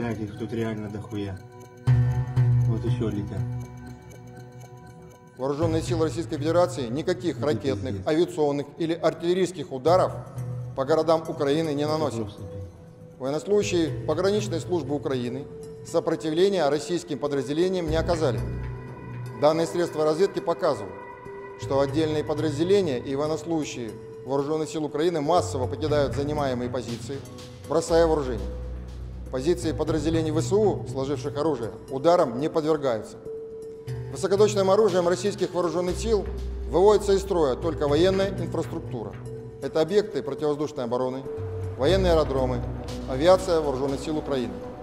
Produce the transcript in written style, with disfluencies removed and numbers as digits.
представляете, их тут реально дохуя. Вот еще летят. Вооруженные силы Российской Федерации никаких ракетных, авиационных или артиллерийских ударов по городам Украины не наносят. Военнослужащие пограничной службы Украины сопротивления российским подразделениям не оказали. Данные средства разведки показывают, что отдельные подразделения и военнослужащие Вооруженных сил Украины массово покидают занимаемые позиции, бросая вооружение. Позиции подразделений ВСУ, сложивших оружие, ударам не подвергаются. Высокоточным оружием российских вооруженных сил выводится из строя только военная инфраструктура. Это объекты противовоздушной обороны, военные аэродромы, авиация Вооруженных сил Украины.